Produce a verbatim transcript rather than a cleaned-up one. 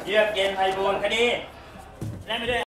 เยือกเย็นไพบูลย์คดีได้ไม่ได้